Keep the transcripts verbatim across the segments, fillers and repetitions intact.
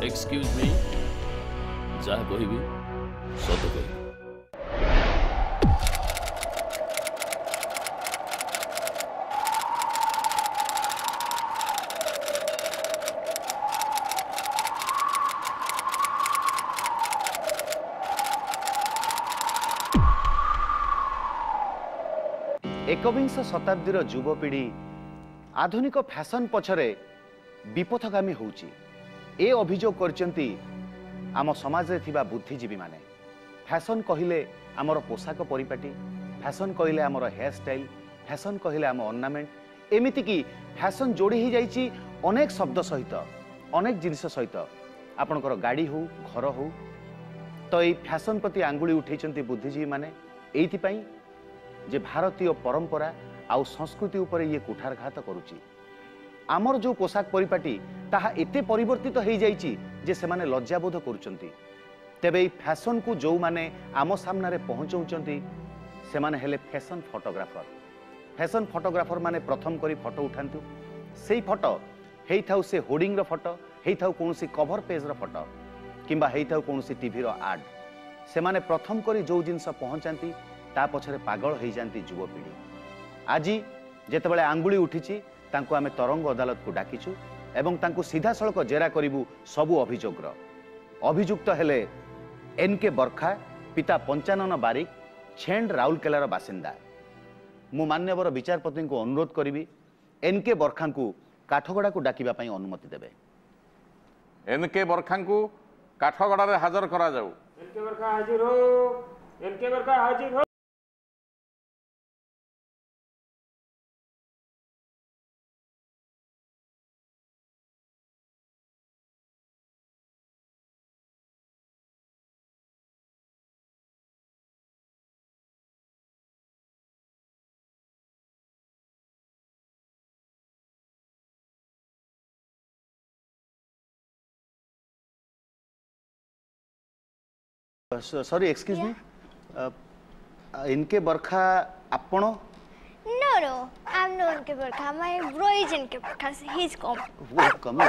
Excuse me जहाँ कहबी सत कहबी एकविंश शताब्दीर युवपीढ़ी आधुनिक फैशन पछरे विपथगामी होउची ए अभियोग करचंती आम समाज रे थिबा बुद्धिजीवी माने। फैशन कहिले आमर पोशाक परिपाटी, फैशन कहिले आमर हेयर स्टाइल, फैशन कहिले आम ऑर्नामेंट, एमिति की फैशन जोड़ी ही जाइची अनेक शब्द सहित अनेक जिनिस सहित आपणकर गाड़ी हो घर हो। तो ये फैशन प्रति आंगुली उठेचंती बुद्धिजीवी माने एइथि पई जे भारतीय परंपरा आउ संस्कृति उपरे ये कुठारघात करुची। आमर जो पोशाक परिपाटी ताहा एते परिवर्तित हो जाइची जे से माने लज्जाबोध करुचंती। तेबे फैशन को जो माने आम सामने पहुंचाउचंती से माने हेले फैशन फोटोग्राफर। फैशन फोटोग्राफर माने प्रथम करी फोटो उठांतु सेई फोटो हेई थाउ से होर्डिंग रो फोटो हेई थाउ कोनोसी कवर पेज रो फोटो किंबा हेई थाउ कोनोसी टीवी रो एड से माने प्रथम करी जो जिनस पहुंचांती ता पछरे पागल हो जाती युवपीढ़ी। आज जेतेबेले आंगुली उठिची तांको आमे तरंग अदालत को डाकिचु एवं तांको सीधा सड़क जेरा करिवु सबु अभियोगर। अभियुक्त हेले एन के बरखा पिता पंचानन बारिक छेंड राउरकेलार बासिंदा। मु मान्यवर विचारपति को अनुरोध करी एन के बरखा को काठगड़ा को डाकिबा पई अनुमति देबे। एन के बरखा को काठगड़ा रे हाजर करा जाऊ। एन के बरखा हाजिर हो। एन के बरखा हाजिर हो। सॉरी एक्सक्यूज मी इनके बरखा आपण No, no, I'm not Inke Barkha. My bro is Inke Barkha. He's come. वो कम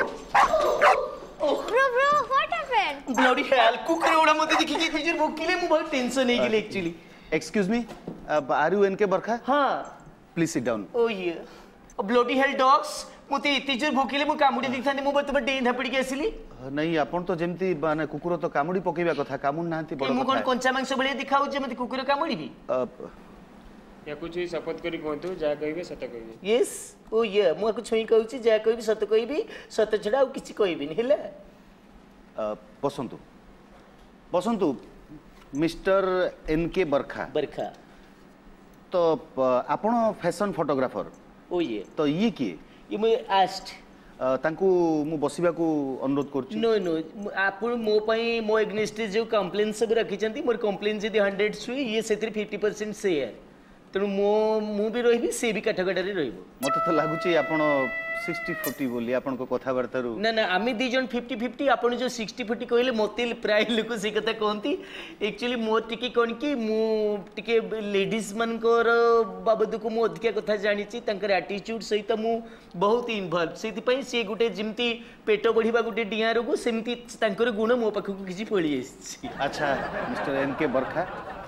Bro, bro, what happened? Bloody hell कुकरे उड़ा मते देखि के फिजर भोकिले मु बहुत टेंशन हे गेले actually. Excuse me are you इनके बरखा? हां प्लीज सिट डाउन। ओ ये ब्लडी हेल डॉग्स मते इति जोर भोकिले मु कामुडी दिखाने मु बत डेन धापड़ी के आसिली। नहीं आपण तो जेमती माने कुकुर तो कामुडी पकेबा कथा कामुन नांती बड़ मु कोन कंचा मांस बळे दिखाउ जे मते कुकुर कामुडी भी या कुछ ही शपथ करी कहतु जा कहबे सत कहबे। यस ओ ये मु को छोई कहउची जा कहबी सत कहबी सत छडा किछि कहबी नि हेला। बसंतु बसंतु मिस्टर एन के बरखा बरखा तो आपण फैशन फोटोग्राफर। ओ ये तो ये की ये मु आस्ट तांकू मु बसिबा को अनुरोध करछि। नो नो आपण मो पई मो एग्नेस्ट जो कंप्लेन सब रखिचंती मोर कंप्लेन जदी हंड्रेड सुई ये सेतिर फिफ्टी परसेंट शेयर तेणु मो मु भी रही सी भी काठगड़े रही मत तो लगुच आपण सिक्सटी फोर्टी बोली आपण को कथबार्ता रु ना ना आम दी जन फिफ्टी फिफ्टी आपण जो सिक्सटी फोर्टी कहले मत प्राय लोक से कथा कहती एक्चुअली मोर टिके कौन कि मु टिके लेडीज मानकर बाबद को मु अधिका कथा जानी तांकर एटीट्यूड सहित मु बहुत इनवॉल्व से सी गोटे जमती पेट बढ़िबा गोटे डिया रोग सेमती तांकर गुण मो पाखक किछि पळी आछि। अच्छा मिस्टर एन के बरखा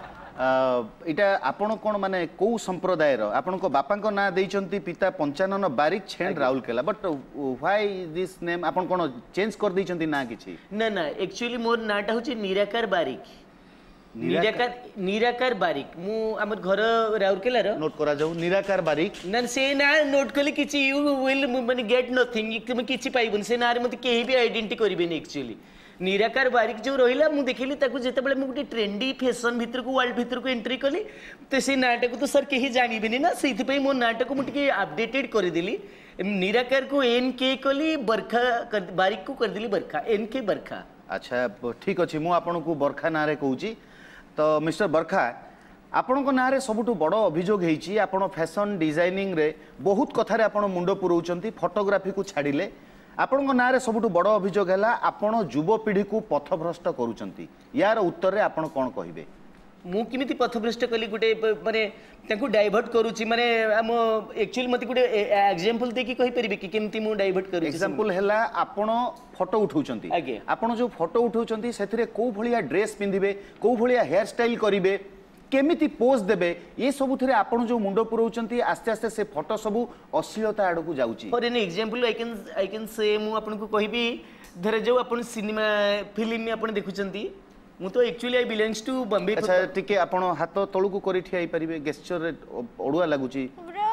इटा आपण कोन माने को संप्रदायर आपण को बापा को ना देइचंती पिता पंचानन बारिक छेंड Rourkela but why this name आपण कोन चेंज कर देइचंती ना किछि? ना ना एक्चुअली मोर नाटा होची निराकार बारिक। निराकार निराकार बारिक मु हमर घर राउरकेला रो नोट करा जाऊ निराकार बारिक ना से ना नोट कले किछि यू विल माने गेट नथिंग तुम किछि पाइबन से ना रे मते केही भी आइडेंटिटी करिबेनी एक्चुअली। निराकार बारिक जो रहिला मु देखिली ताकू जेतेबेले मु गुटे ट्रेंडी फैशन भीतर को वर्ल्ड भीतर को एंट्री कली तो से नाटक को तो सर केही जानिबेनी ना सेथि पई मो नाटक को मु टिके अपडेटेड कर देली निराकार को एन के कली बरखा कर बारिक को कर देली बरखा एन के बरखा। अच्छा ठीक अछि मु आपन को बरखा ना रे कहूची तो मिस्टर बरखा आपण को ना रे सबुठु बड़ अभियोग हेची आपण फैशन डिजाइनिंग रे बहुत कथा रे आपण मुंडो पुरौचंती फोटोग्राफी को छाडिले आपण को ना रे सबुठु बड़ अभियोग हैला आपण युवपीढ़ी को पथभ्रष्ट करूचंती यार उत्तर रे आपण कोन कहिबे? मु किमिति पथभ्रष्ट कली गोटे माने तांको डाइवर्ट करूची माने हम एक्चुअली मते गोटे एग्जांपल देकी कहि परिबे कि केमति मु डाइवर्ट करूची एग्जांपल हैला आपण फोटो उठाउचंती आगे। आपण जो फोटो उठाउचंती सेथिरे को भलिया ड्रेस पिंदिबे को भलिया हेयर स्टाइल करिवे केमिति पोज देबे ये सब थिरे आपण जो मुंडो पुरौचंती आस्ते आस्ते से फोटो सब अश्लीलता आड़ को जाउची for an example I can I can say मु आपन को कहिबी धरे जो आपण सिनेमा फिल्म में आपण देखुचंती मु तो actually I belongs to Bombay अच्छा टिके आपण हाथ तळु को करि ठियाई परिबे गेस्चर रे ओडुआ लागुची ब्रो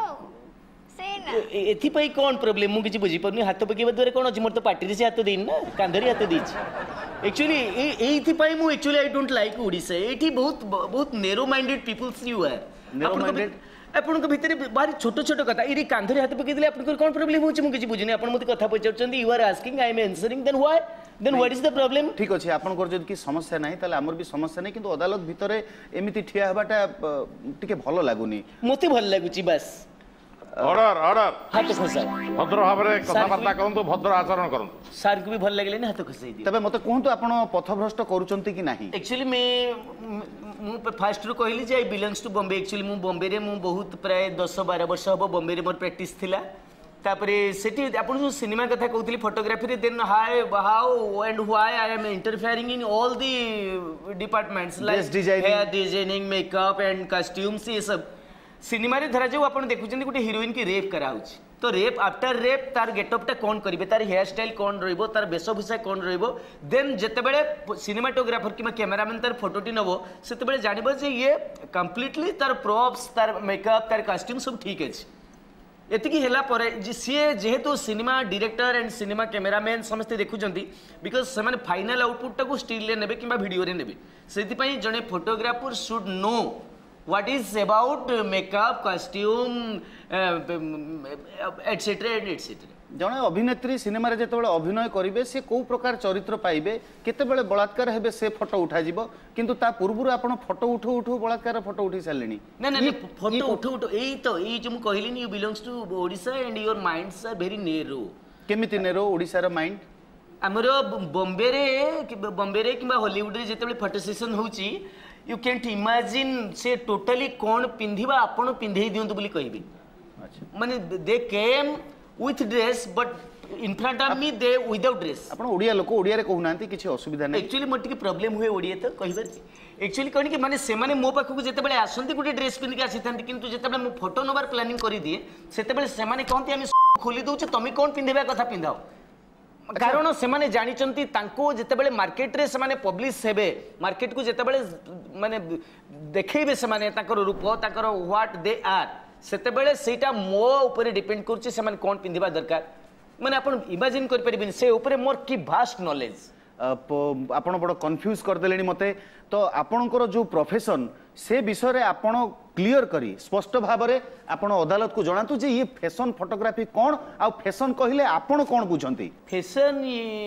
से ना एथि पई कोन प्रॉब्लम मु किछि बुझी परनी हाथ पकेबा द्वारा कोन अछि मोर तो पार्टी रे से हाथ देइन ना कांधरी हाथ देछि एक्चुअली ए एथि पई मु actually I don't like Odisha एथि बहुत बहुत narrow minded peoples you are Narrow minded? आपन को भितरे बारी छोट छोट कथा इरी कांधरे हाथ पके दिले आपन को कोन प्रॉब्लम होछि मु किछि बुझिनी आपन मते कथा पचारचंदी you are asking I am answering then why then what is the problem ठीक अछि आपण कर जद की समस्या नाही ताले हमर भी समस्या नाही किंतु अदालत भितरे एमिति ठिया हबाटा टिके भलो लागुनी मते भल लागुची बस ऑर्डर ऑर्डर हाथ खसा भद्र भाବରେ कथाबार्ता କରନ୍ତୁ ଭଦ୍ର ଆଚରଣ କରନ୍ତୁ सार को भी भल लागले हाथ खसाई दिए तबे मते कोहंतु आपण पथभ्रष्ट करूचंती कि नाही एक्चुअली मैं मु फास्ट रू कहली जे I belongs to Bombay actually मु बॉम्बे रे मु बहुत प्राय दस बारह वर्ष हबो बॉम्बे रे मोर प्रैक्टिस थिला तापरे सेठी आपण जो सिनेमा कथा कहउतली फोटोग्राफी रे then hi how and why I am interfering in all the departments like hair designing makeup and costumes ये सब सिनेमा रे धरा जो आपण देखुचंदी गुटे हीरोइन की रेप करा होची तो रेप आफ्टर रेप तार गेटअप टा कोन करिवे तार हेयर स्टाइल कोन रहइबो तार वेशभूषा कोन रहइबो देन जते बेले सिनेमाटोग्राफर किमा कैमरामैन तार फोटोटी नबो सेते बेले जानिबो जे ये कंप्लीटली तार प्रॉप्स तार मेकअप तार कॉस्ट्यूम सब ठीक अछि एतिकी हेला परे जे सीए जेहेतु cinema director and cinema cameraman समस्त देखुचंती बिकॉज से माने फाइनल आउटपुट टा को स्टिल ले नेबे किमा वीडियो रे नेबे सेति पई जने photographer should know what is about makeup costume etc etc जने अभिनेत्री सिनेमा रे जेतेबेले अभिनय करिवे से को प्रकार चरित्र पाइबे केतेबेले बलात्कार हेबे से फोटो उठा जिवो किंतु ता पूर्वरु आपण फोटो उठो उठो बलात्कार फोटो उठी सालेनी ना ना फोटो उठो उठो एई तो एई जो मु कहलिनी you belongs to Odisha and your minds are very narrow केमिति नेरो ओडिसा रो माइंड हमरो बॉम्बे रे बॉम्बे रे किबा हॉलीवुड रे जेतेबेले फोटो सेशन होउची यू कैंट इमेजिन से टोटली कौन पिंधिबा आपण पिंधेई दियंतु बोली कहबी अच्छा माने they came with dress but in front of me they without dress आपण ओडिया लोक ओडिया रे कहउनांती किछि असुविधा नै एक्चुअली मोर टिके प्रॉब्लम हुए ओडिया तो कहिबार एक्चुअली कहनी कि माने से माने मो पाखु जेते बेले आसंती गुटे ड्रेस पिन के आसीथांती किंतु जेते बेले मो फोटो नोबार प्लानिंग करि दिए सेते बेले से माने कहंती हम खोली दउछ तमी कोन पिंधेबा कथा पिंधाओ कारण से माने जानिचंती तांको जेते बेले मार्केट रे से माने पब्लिश हेबे मार्केट को जेते बेले माने देखैबे से माने ताकर रूप ताकर व्हाट दे आर सेते बेले सेटा मो ऊपर डिपेंड करछि से माने कोन पिंधिबा दरकार माने आपण इमेजिन कर परिबिन से ऊपर मोर की वास्ट नॉलेज आपण बड़ कंफ्यूज कर देलेनी मते तो आपणकर जो प्रोफेशन से विषय रे आपण क्लियर करी स्पष्ट भाव रे आपण अदालत को जणातु जे ये फैशन फोटोग्राफी कोन आ फैशन कहिले आपण कोन बुझंती fashion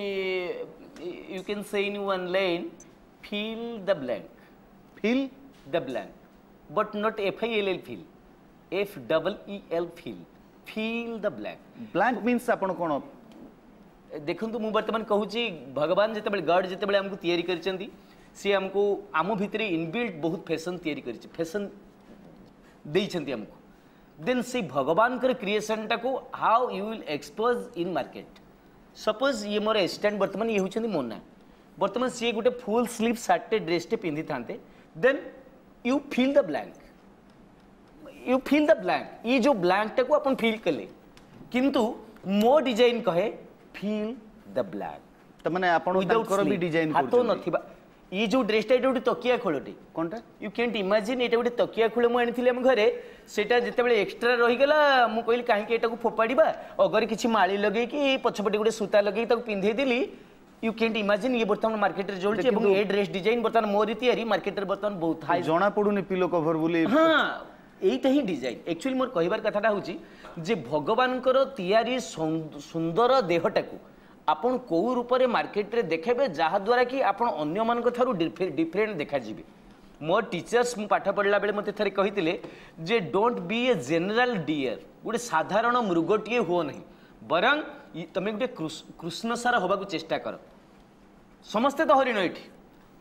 you can say in one line feel the blank feel the blank but not F I L L fill F double E L feel feel the blank blank means आपण कोन देखंतु मु वर्तमान कहूची भगवान जेते बेले गॉड जेते बेले हमको तयारी करचंदी सी हमको आमो भितरे इनबिल्ट बहुत फैशन तयारी करछि फैशन देइछंती हमको देन से भगवान कर क्रिएशन टा को how you will expose in market suppose ये मोर स्टैंड वर्तमान ये होचंदी मोना वर्तमान सी गुटे फुल स्लीव शर्ट ड्रेस टे पिंधि थांते then you feel the blank you feel the blank ये जो ब्लैंक टा को अपन फील कले किंतु मो डिजाइन कहे फील द ब्लैक त माने आपण तांकर भी डिजाइन करछो हातो नथिबा ये जो ड्रेस टा एटा तकिया खोलटे कोनटा यू कैंट इमेजिन एटा गोटे तकिया खोल मु आनिथिले हम घरे सेटा जते बेले एक्स्ट्रा रही गेला मु कहली काहे के एटा को फोपाडीबा अगर किछि माळी लगे कि पछपटे गोटे सूता लगे ताको पिंधे दिली यू कैंट इमेजिन ये वर्तमान मार्केट रे जोलछि एवं ए ड्रेस डिजाइन वर्तमान मोरी तयारी मार्केट रे वर्तमान बहुत हाई जणा पडुनी पिलो कवर बोली हां एटा ही डिजाइन एक्चुअली मोर कहिबार कथाटा होछि जे भगवान कर तयारी सुंदर देहटा को आपण को रूप रे मार्केट रे देखेबे जहा द्वारा कि आपण अन्य मान थारु डिफरेंट देखा जिवे मोर टीचर्स मु पाठ पढ़ला बेले मते थरे कहितिले जे don't be a general deer गुटे साधारण मृगटिए हो नहीं बरं तमे गुटे कृष्ण सार होबा को चेष्टा कर समस्ते तो हरिण एठी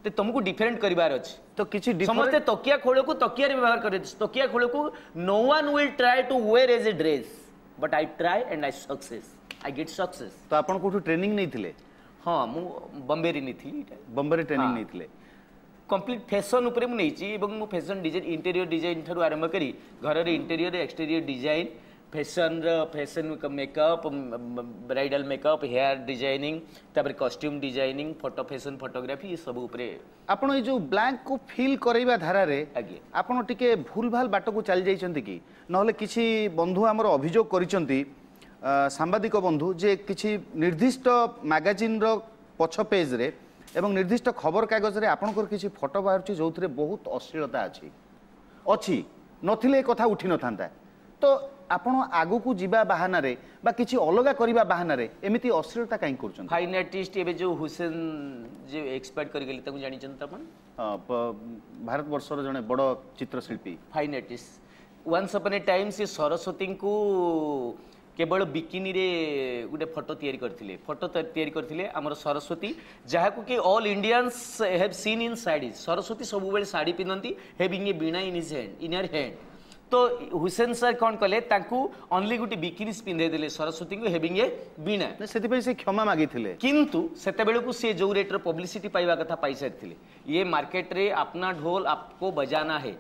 तो तुमको डिफरेंट करिवार अछि तो किछि समस्त तकिया खोल को तकिया रे व्यवहार करे तकिया खोल को no one will try to wear as a dress but I try and I success I get success तो आपण कोठु ट्रेनिंग नहीं थिले हाँ मु बॉम्बे रे नहीं थी बॉम्बे रे ट्रेनिंग हाँ। नहीं थिले कंप्लीट फैशन उपरे मु नहीं छी एवं मु फैशन डिजाइन इंटीरियर डिजाइन ठारू आरंभ करी घर रे interior exterior design fashion fashion makeup bridal makeup hair designing तापर costume designing photo fashion photography ये सब उपरे आपण ए जो ब्लैंक को फील करैबा धारा रे आगे आपण टिके भूल भाल बाट को चल जाइछंती कि नहले किछि बंधु हमर अभियोग करिसंती सांबादिक बंधु जे किछि निर्दिष्ट मैगजीन रो पछ पेज रे एवं निर्दिष्ट खबर कागज रे आपनकर किछि फोटो बाहरछि जोथरे बहुत अश्लीलता अछि अछि नथिले ए कथा उठी न थांता तो आपण आगु को जीवा बहाना रे बा किछि अलगा करिबा बहाना रे एमिति अश्लीलता काई करछन फाइन आर्टिस्ट एबे जो हुसैन जे एक्सपर्ट कर गेली ताकू जानि चंत अपन भारत वर्षर जने बड़ चित्रशिल्पी fine artist once upon a time से सरस्वती को केवल बिकिनी रे गोटे फोटो तैयारी करथिले फोटो तैयारी करथिले हमर सरस्वती जहा को कि all Indians have seen in sari Saraswati सब बेले साड़ी पिनंती having a veena in his hand in her hand तो हुसैन सर कौन कले तांकू ओनली गुटी बिकिनी पिंधे देले सरस्वती को हैविंग ए बीणा सेति पे से क्षमा मागी थिले किंतु सेते बेले को से जो रेट रे पब्लिसिटी पाइबा कथा पाई सारथिले ये मार्केट रे अपना ढोल आपको बजाना है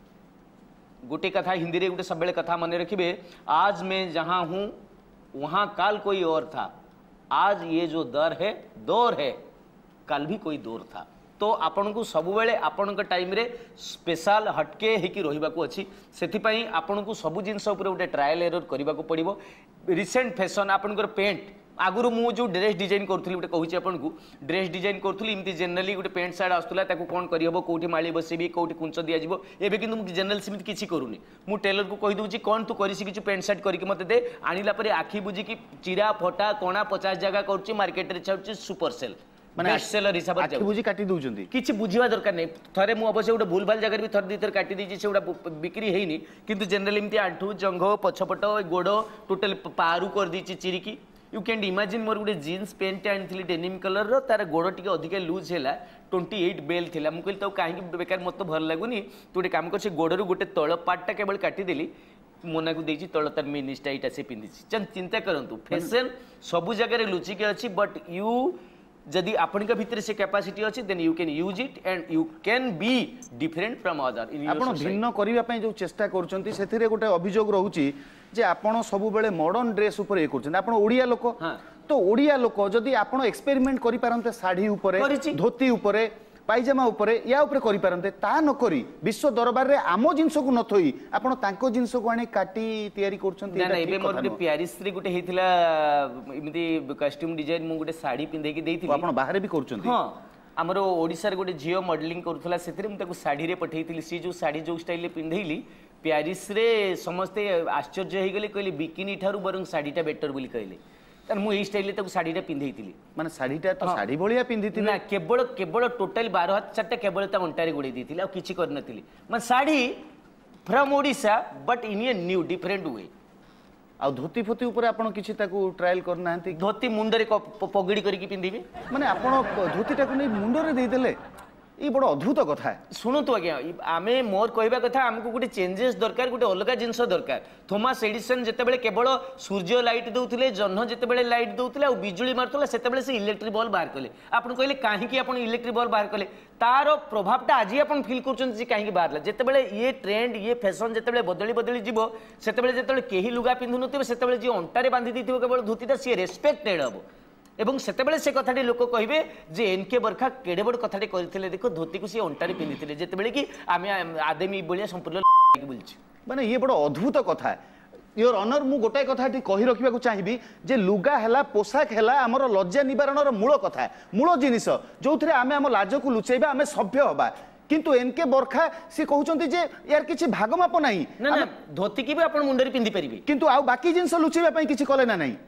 गोटे कथा हिंदी रे गोटे सब बेले कथा मन रखिबे आज मैं जहां हूं वहां काल कोई और था आज ये जो दर है दौर है कल भी कोई दौर था तो आपण को सब बेले आपण के टाइम रे स्पेशल हटके हेकी रहिबा को अछि सेति पई आपण को सब जिंस ऊपर गोटे ट्रायल एरर करबा को पड़िबो रिसेंट फैशन आपण को पेंट आगुरु मु जो ड्रेस डिजाइन करथुली गोटे कहूची आपण को ड्रेस डिजाइन करथुली इमती जनरली गोटे पेंट साइड आस्तुला ताको कोन करि हबो कोठी माळी बसेबी कोठी कुंच दिया जिवो एबे किंतु मु जनरल सिमित किछि करूनी मु टेलर को कहि दउची कोन तू करिसि किछु पेंट साइड करिके मते दे आनिला परे आखी बुझी कि चिरा फटा कोणा पचास जगह करची मार्केट रे छाउची सुपर सेल माने बेस्ट सेलर हिसाब आखि बुझी काटी दउचंती किछि बुझिवा दरकार नै थरे मु अवश्य गोटे भूल भाल जगह भी थर दितर काटी दीची सेउडा बिक्री हेइनी किंतु जनरल इमती आंठू जंघ पछपट गोड़ टोटल पारू कर दीची चिरिकी यू कैन इमेजिन मोर गोटे जीन्स पैंट आनी डेनिम कलर रो तार गोड़ टी अधिक लुज है ट्वेंटी एट बेल थिला मु कहली तो कहीं बेकार मत भल लगुनि तू गोटे काम कर गोड़ू गोटे तल पार्टा केवल काटिदेली मोना को देची तल तार मिनिस्टा एटा से पिंधि चिंता करंतु फैशन सबु जगह लुचिके अच्छी बट यू जदि आपण भितर से कैपेसिटी अच्छी then you can use it and you can be different from other in आपण भिन्न करिवा पय जो चेष्टा करचंती सेथिरे गोटे अभियोग रहउची जे आपण सब बेले मॉडर्न ड्रेस ऊपर ए करचंती आपण ओडिया लोक तो ओडिया लोक जदि आपण एक्सपेरिमेंट करि पारंते साड़ी ऊपर धोती ऊपर पाइजामा ऊपर या ऊपर करि पारंते ता न करी विश्व दरबार रे आमो जिंस को न थोई आपण तांको जिंस को आनी काटी तयारी करचंती ना ना एबे मोर गुटे प्यारिस रे गुटे हेतिला इमिति कॉस्ट्यूम डिजाइन मु गुटे साड़ी पिंधे के देइथिली आपण बाहर भी करचंती हां हमरो ओडिसा रे गुटे जियो मॉडलिंग करथला सेथिरे मु ताको साड़ी रे पठेइथिली सी जो साड़ी जो स्टाइल रे पिंधेइली प्यारिस रे समस्ते आश्चर्य हे गेले कहले बिकिनी ठारू बरंग साड़ीटा बेटर बोली कहले तन मु ए स्टाइल रे साड़ीटा पिंधेइथिली माने साड़ीटा तो साड़ी भलिया पिंधिथिली ना केवल केवल टोटल बारह हाथ चारटा केवल ता अंटारे गुडे दिथिली आ किछि कर नथिली माने sari from Odisha but in a new different way आ धोती फोती ऊपर आपण किछि ताको ट्रायल करना हंती धोती मुंडरे पगड़ी करके पिंधिबे माने आपण धोतीटा को नै मुंडरे देइ देले ये बड़ अद्भुत कथा शुणु तो आज्ञा आमे मोर कहवा कथा आमको गोटे चेंजेस दरकार गोटे अलग जिनस दरकार थॉमस एडिसन जितेबाला केवल सूर्य लाइट दौले जह्न जितेबाला लाइट दौले आ बिजुली मारुला से से इलेक्ट्रिक बल्ब बाहर कले आपन कहले कहीं आप इलेक्ट्रिक बल्ब बाहर कले तार प्रभावटा आज आप फिल कर कहीं बाहर जितेबाला ये ट्रेंड ये फैशन जितेबाला बदली बदली जीव से कहीं लुगा पिंधु नथिबे सेतेबाला जे अंटारे बांधि देथिबो केवल धोतीटा सी रेस्पेक्टेड हम एवं सेतेबाला से कथाटी लोक कहे जे एनके बरखा केड़े बड़ कथाटी करथिले देखो धोती को सी अंटारे पिंधिथिले जेतेबाला कि आमे आदेमी बलिया संपूर्ण बोलछि माने ये बड़ अद्भुत कथा योर ऑनर मु गोटाए कथाटी कहि रखिबा को चाहिबी जे लुगा हैला पोशाक हैला हमर लज्जा निवारणर मूल कथा मूल जिनिस जोथरे आमे हम लाज को लुचैबा आमे सभ्य होबा किंतु एनके बरखा से कहउचंती जे यार किछि भागमाप नाही ना ना धोती की भी आपण मुंडरी पिंधि परिबे किंतु आ बाकी जिनिस लुचैबा पई किछि कले ना नाही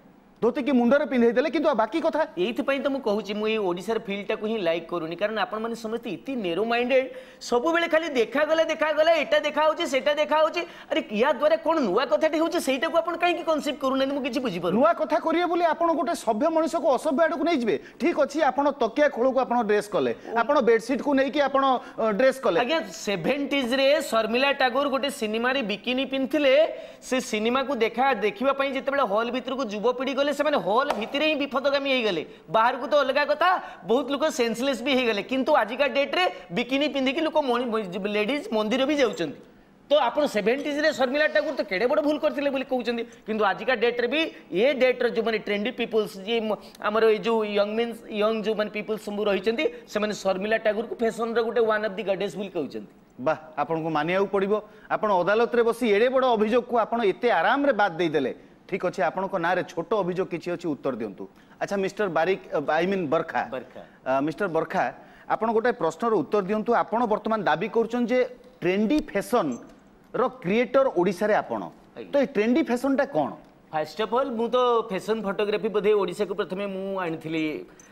धोती की मुंडरे पिंधे देले किंतु बाकी कथा एइथि तो मुझे कहूँ मुझे ओडिशार फिल्डटा को ही लाइक करूनी कारण आपण मैंने समझते इतनी नेरो माइंडेड सब बेले खाली देखा गला देखा गला एटा देखा होची सेटा देखा होची अरे या द्वारा कोन नुवा कथाटी होची सेटा को आपण काहे की कॉन्सेप्ट करूने मु किछि बुझी पर नुवा कथा करिए बोली आपण गोटे सभ्य मनुष्य को असभ्य आड़ को नहीं जिवे ठीक अछि आपण तकिया खोल को आपण ड्रेस कले आपण बेडशीट को नहीं कि आपण ड्रेस कले आज्ञा सेवेंटीज रे शर्मिला टागोर गोटे सिनेमा रे बिकिनी पिनथिले से सिनेमा को देखा देखिबा पई जेतेबेले हॉल भीतर को युवपीढ़ी गले से हॉल भितर ही विपदगामी हो गले बाहर को तो अलग कथा बहुत लोग सेंसलेस भी हो गले किंतु आजिका डेट रे बिकिनी पिंधिकी लोक लेडीज मंदिर भी जाउछंती तो आपण सेवेंटीज रे शर्मिला ठाकुर तो केड़े बड़ भूल करथिले बोली कहउछंती किंतु आजिका डेट रे भी ये डेट रे जो माने ट्रेंडी पीपल्स जे हमर ए जो यंग मींस यंग जो माने पीपल्स सब रहिछंती से माने शर्मिला ठाकुर को फैशन रे गोटे वन ऑफ द गॉडेस बोली कहउछंती बा आपण को मानिया पड़िबो आपण अदालत रे बसी एडे बड़ अभियोग को आपण एते आराम रे बात दे देले ठीक अच्छे आपण को ना रे छोट अभियोग किछि अछि उत्तर दियंतु अच्छा mister Barik I mean Barkha Barkha mister Barkha आपण गोटे प्रश्नर उत्तर दियंतु आपण वर्तमान दाबी करछन जे ट्रेंडी फैशन रो क्रिएटर ओडिसा रे आपण तो ए ट्रेंडी फैशन टा कोन फर्स्ट ऑफ ऑल मु तो फैशन फोटोग्राफी बधे ओडिसा को प्रथमे मु आनिथिली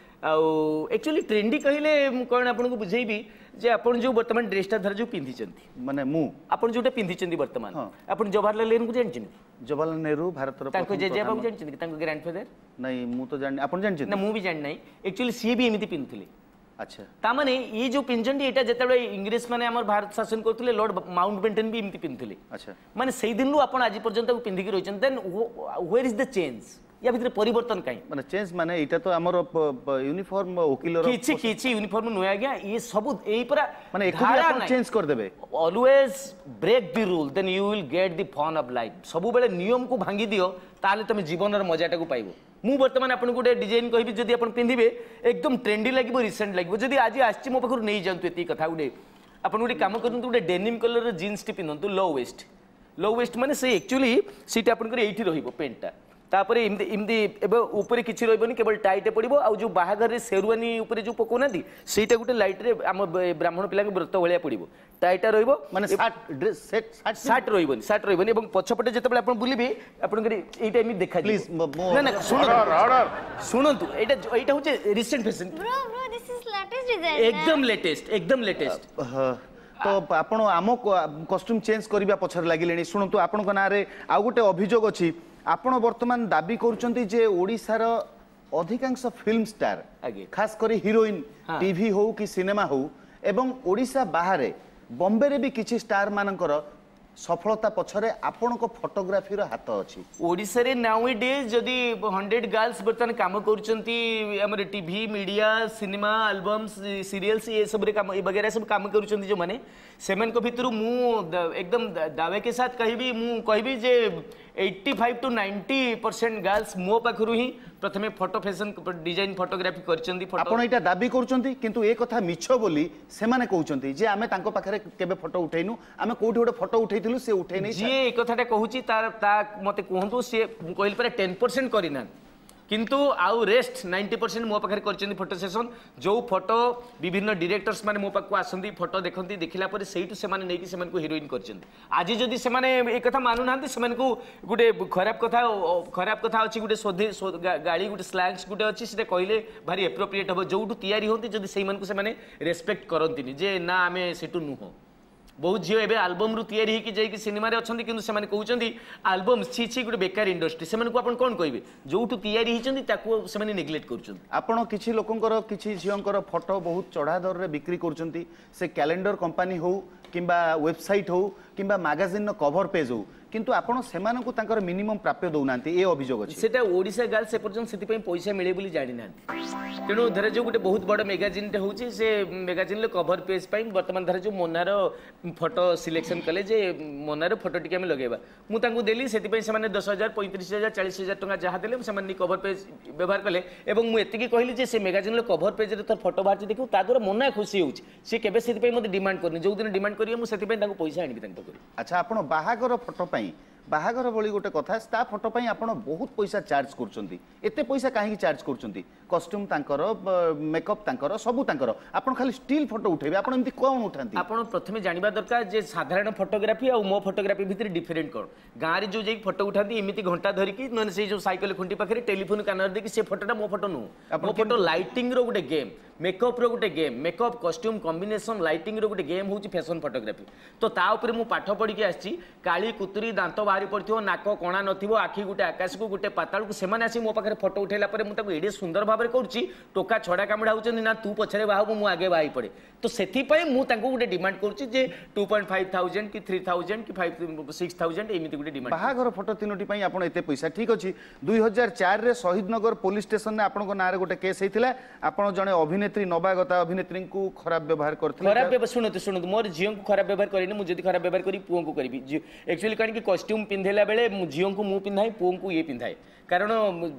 आउ एक्चुअली ट्रेंडी कहले कोन आपण को बुझेबी जे आपण जो वर्तमान ड्रेसटा धर जो पिंधी चंती माने मु आपण जोटा पिंधी चंती वर्तमान आपण जवाहरलाल नेहरू को जानछन जवाहरलाल नेहरू भारत रो ताको जेजे बाबू जानछन ताको ग्रैंडफादर नहीं मु तो जान आपण जानछन ना मु भी जान नाही एक्चुअली सी भी एमिति पिंथले अच्छा ता माने ये जो पिंजंडी एटा जेतेबे इंग्लिश माने हमर भारत शासन करथले लॉर्ड माउंटबेटन भी एमिति पिंथले अच्छा माने सेही दिन लु आपण आज पर्यंत पिंधी के रहिछन then where is the change या भीतर परिवर्तन काई माने चेंज माने एटा तो हमर यूनिफॉर्म वकील रो किछि किछि यूनिफॉर्म नु आज्ञा ये सब एई परा माने एको भी आपण चेंज कर देबे always break the rule then you will get the fun of life सब बेले नियम को भांगी दियो ताले तुम जीवन र मजाटा को पाइबो मु वर्तमान आपन गोटे डिजाइन कहबी जदी आपन पिंधिबे एकदम ट्रेंडी लागबो रिसेंट लागबो जदी आज आछि मो पखर नै जानतु एती कथा गुडे आपन गोटे काम करनतु गोटे डेनिम कलर र जीन्स टी पिनंतु लो वेस्ट लो वेस्ट माने से एक्चुअली सीटा आपन कर एठी रहिबो पेंटटा तापरे इमदी इमदी एबे ऊपर किछि रहबनी केवल टाइट पड़िबो आ जो बाहागर रे शेरवानी ऊपर जो पकोनादी सेटा गुटे लाइट रे हम ब्राह्मण पिला के व्रत भलिया पड़िबो टाइट रहइबो माने shirt dress set shirt shirt रहइबनी शर्ट रहइबनी एवं पछपटे जेतेबेले आपण बुलिबे आपण करे एई टाइम देखा प्लीज ना ना सुनो सुनंतु एटा एटा होचे recent fashion bro bro this is latest design एकदम लेटेस्ट एकदम लेटेस्ट तो आपण आम कॉस्ट्यूम चेंज करबा पछर लागिलेनी सुनंतु आपण को ना रे आ गोटे अभियोग अछि आपण वर्तमान दाबी करूचंती जे ओडिसार अधिकांश फिल्म स्टार खास करी हिरोइन टीवी हो कि सिनेमा हो एवं ओडिसा बाहर बॉम्बे रे भी किछि स्टार मानकर सफलता पछरे आपण को फोटोग्राफी रो हाथ अछि ओडिसा रे नाउ डेज जदी हंड्रेड गर्ल्स बर्तन काम करूचंती हमर TV media cinema albums serials ये सब रे काम वगैरह सब काम करूचंती जो माने सेमन को भितरु मु एकदम दावे के साथ कहबी मु कहबी जे पचासी टू नब्बे परसेंट गर्ल्स मो पाखरु ही प्रथमे फोटो फैशन डिजाइन फोटोग्राफी करचंती फोटो आपण एटा दाबी करूचंती किंतु ए कथा मिछ बोली से माने कहउचंती जे आमे तांको पाखरे केबे फोटो उठैनु आमे कोठी गोटे फोटो उठैथिलु से उठै नै जे ए कथाटा कहूची तार ता मते कहंतु से कहल पर टेन परसेंट करिना किंतु आउ रेस्ट नाइंटी परसेंट मो पाखरे करचंती फोटो सेशन जो फोटो विभिन्न डायरेक्टर्स माने मो पाखको आसंती फोटो देखंती देखिला पर सेइटु से माने नेकी से माने को हीरोइन करचंती आज जदी से माने ए कथा मानु नांती से माने को गुटे खराब कथा खराब कथा अछि गुटे सोधे गाली गुटे स्लैंग्स गुटे अछि सेटा कहिले भारी एप्रोप्रिएट हो जोटु तयारी होंती जदी सेई माने को से माने रेस्पेक्ट करंतीनी जे ना आमे सेटु नुहो बहुत झील एवं आलबम रु तैयारी होगी जाइए सिनेमा अच्छा कि से कहते आलबम छी छी गोटे बेकार इंडस्ट्री से कौन कौन कहे जो तैयारी होती नेग्लेक्ट कर किसी लोकंकर किसी झीलकर फोटो बहुत चढ़ा दर में बिक्री कर से कैलेंडर कंपनी हो कि वेबसाइट हो कि मैगजीन कवर पेज हो किंतु आपण सेमानकु तांकर मिनिमम प्राप्य दउनांती ए अभियोग अछि सेटा ओडिसा गर्ल से पर्यंत सेति पई पैसा मिले बोली जानि ना तेणु धरे जो गोटे बहुत बड़ मैगजीन टे होची से मैगजीन ले कवर पेज पई वर्तमान धरे जो मोनार फोटो सिलेक्शन कले जे मोनार फोटो टिके हम लगेबा मु तांकु देली सेति पई से माने दस हजार पैंतीस हजार चालीस हजार टका जहा देले से माने कवर पेज व्यवहार कले एवं मु एति की कहली जे से मैगजीन ले कवर पेज रे तर फोटो बाहर देखु ता द्वारा मोना खुशी होची से केबे सेति पई मते डिमांड करनी जो दिन डिमांड करियो मु सेति पई तांकु पैसा आनिबि तांकु करी अच्छा आपण बाहागर फोटो बाहागर भली गोटे कथा ता फोटो पाई आपण बहुत पैसा चार्ज करछंती एते पैसा काहे चार्ज करछंती कॉस्ट्यूम तांकर मेकअप तांकर सब तांकर आपण खाली स्टिल फोटो उठेबे आपण एमती कोन उठांती आपण प्रथमे जानिबा दरकार जे साधारण फोटोग्राफी और मो फोटोग्राफी भितर डिफरेंट कोन गाँ रे जो जे फोटो उठांती एमिति घंटा धरि कि नन से जो साइकिल खुंटी पाखरे टेलीफोन कानर दे कि से फोटोटा मो फोटो नु मो फोटो लाइटिंग रो गुटे गेम मेकअप रो गुटे game makeup costume combination lighting रो गुटे गेम होची फैशन फोटोग्राफी तो ता ऊपर मु पाठ पढ़ी के आछि काली कुतुरी दांत बाहरी पड़थिबो नाक कोणा नथिबो आखि गुटे आकाश को गुटे पाताल को सेमाने आसी मो पाखरे फोटो उठेला परे मु ताको एडे सुंदर भाबरे करछि टोका छडा कामडा होचन ना तू पछरे बाहबो मु आगे बाही पड़े तो सेथि पय मु ताको गुटे डिमांड करछि जे टू पॉइंट फाइव थाउजेंड कि थ्री थाउजेंड कि फाइव सिक्स थाउजेंड एमिति गुटे डिमांड बाहागर फोटो तीनोटी पाई आपण एते पैसा ठीक अछि दुई हजार चार रे शहीद नगर पुलिस स्टेशन ने आपण को नारे गुटे केस हेतिला आपण जने अभिनेत्री नवागता अभिनेत्री को खराब व्यवहार करथिले खराब व्यवहार सुनतु सुनतु मोर झियो को खराब व्यवहार करिने मु जदी खराब व्यवहार करी पुओ को करिबी एक्चुअली कान कि कॉस्ट्यूम पिंधेला बेले मु झियो को मु पिंधाई पुओ को ये पिंधाए कारण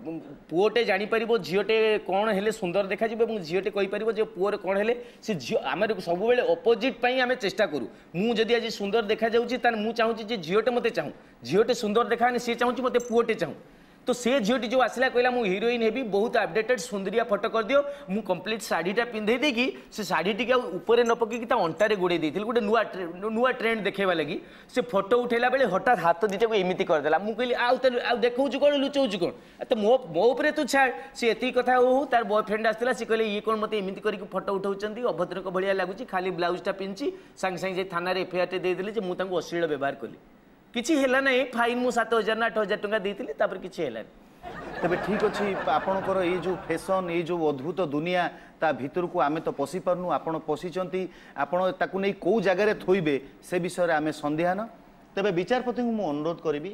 पुओटे जानि परिबो झियोटे कोन हेले सुंदर देखा जिबे मु झियोटे कहि परिबो जे पुओर कोन हेले से झियो आमे सब बेले ऑपोजिट पई आमे चेष्टा करू मु जदी आज सुंदर देखा जाउची तन मु चाहूची जे झियोटे मते चाहू झियोटे सुंदर देखाने से चाहूची मते पुओटे चाहू तो से झीटी जो आसला कहला मु हीरोइन हेबी बहुत अपडेटेड सुंदरिया फोटो कर दियो मु कंप्लीट साड़ीटा पिंधे दे कि से साड़ी टिके ऊपर न पके कि ता अंटारे गोडे देथिल गोटे नुआ नुआ ट्रेंड देखेबा लगी से फोटो उठेला बेले हठात हाथ दिटा को एमिति कर देला मु कहली आउ त आउ देखौछु कोन लुचौछु कोन त मो मो ऊपर तू छाड़ से एती कथा हो तार बॉयफ्रेंड आस्तिला से कहले ये कोन मते एमिति करी फोटो उठाउचंती अभद्रक भलिया लागुची खाली ब्लाउजटा पिंची संग संग जे थाना रे एफआईआर टे दे देले जे मु तांको अश्लील व्यवहार कली किछि हेला नै फाइन मु सात हजार ना आठ हजार टका देथिली तापर किछि हेला तबे ठीक अच्छी आपणकर ये जो फैशन ये जो अद्भुत दुनिया ता भीतर को आमे तो पशि पारनु आपण पशिचंती आपण ताकू नै को जगह थोइबे से विषय रे आमे संदेहान तबे विचारपति को मु अनुरोध करिबी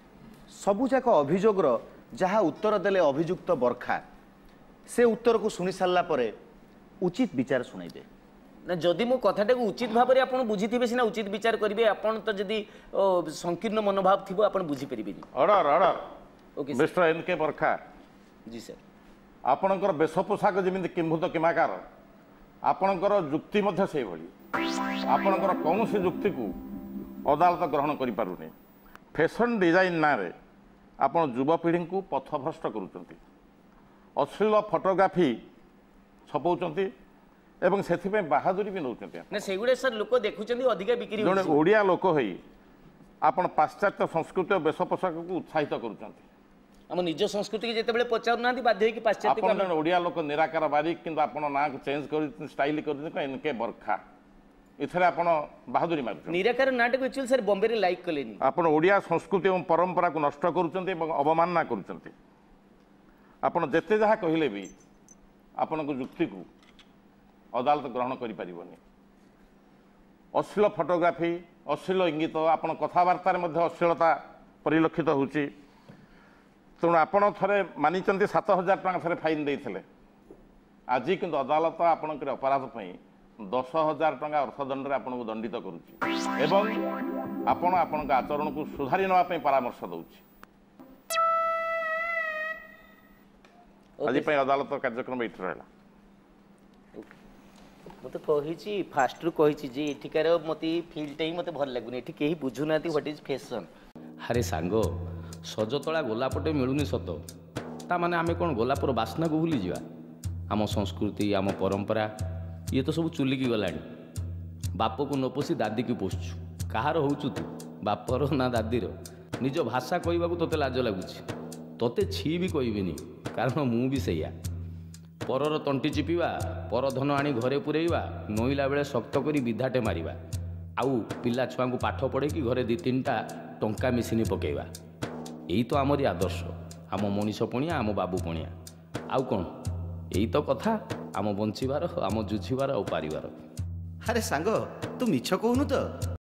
सबु जाक अभियोगर जहा उत्तर देले अभियुक्त बरखा से उत्तर को सुनि सारला परे उचित विचार सुनाई दे ना जदि मो कथाटा को उचित भाव में आपन बुझिथिबे सिना उचित विचार करिवे आपन तो जदि संकीर्ण मनोभाव थिबो आपन बुझि परिबेनी order order okay mister N K Barkha जी सर आपणकर बेश पोशाक जमी किंभूत किमाकार आपणकर जुक्ति मध्य से भली आपणकर कौन से जुक्ति को अदालत ग्रहण करि पारुनी फैशन डिजाइन ना रे आपण युवपीढ़ी को पथभ्रष्ट करुचंती अश्लील फोटोग्राफी छपाउचंती एवं से बाहादुरी भी नौकरी ना सेगुडे सर लोक देखुचंती अधिक बिक्री जड़े ओडिया लोक होई आपण पाश्चात्य संस्कृति और बेश पोशाक को उत्साहित करुचंती हम निज संस्कृति के जेते बेले पचार नांती बाध्य कि पाश्चात्य आपण जण ओडिया लोक निराकार बारिक किंतु आपण ना को चेंज कर स्टाइल कर एनके बरखा इथरे आपण बहादुरी मारु निराकार नाटक एक्चुअली सर बॉम्बे रे लाइक कलेनी आपण ओडिया संस्कृति और परंपरा को नष्ट करुचंती एवं अवमानना करुचंती आपण जेते जहा कहिले भी आपण को जुक्ति को अदालत ग्रहण करि परिबनी अश्लील फोटोग्राफी अश्लील इंगित आपण कथबार्तार मध्य अश्लीलता परिलक्षित होउची तेणु आपण थरे मानिचंती सात हजार टका थरे फाइन देइथिले आज किंतु अदालत आपणकर अपराध पई दस हजार टका अर्थदंड रे आपन को दंडित करूची एवं आपण आपन आचरण को सुधारी नवा पई परामर्श दउची आज पई अदालत कार्यक्रम इठ रहला मत कही फास्ट रू कही जे एठिकार मत फिल्ड ही मत भल लगुनि एठी केही बुझु नाती व्हाट इज फैशन अरे सांग सजतला गोलापटे मिलूनी सत ता माने आमे कोन गोलापर बास्ना को भूली जिवा आम संस्कृति आम परंपरा ये तो सब चुलिकी गलानी बाप को न पोषी दादी की पोषु कहार होचु तू बापर ना दादीर निज भाषा कहवाक तोते लाज लगुच तोते छी भी कहबिनी कारण मु भी सैया परर तंटी चिपिवा पर धन आनी घरे पुरेवा नईला बेले शक्त करी विधाटे मारिबा आउ पिला छुआ को पाठ पढ़े कि घरे दी तीन टा टंका मिसिनी पकेवा यही तो आमरी आदर्श आम मनीष पणिया आम बाबू पणिया आउ कौन यही तो कथा आम बंचीबार आम जुझीबार और पारिबार अरे सांग तू मिछ कहूनु तो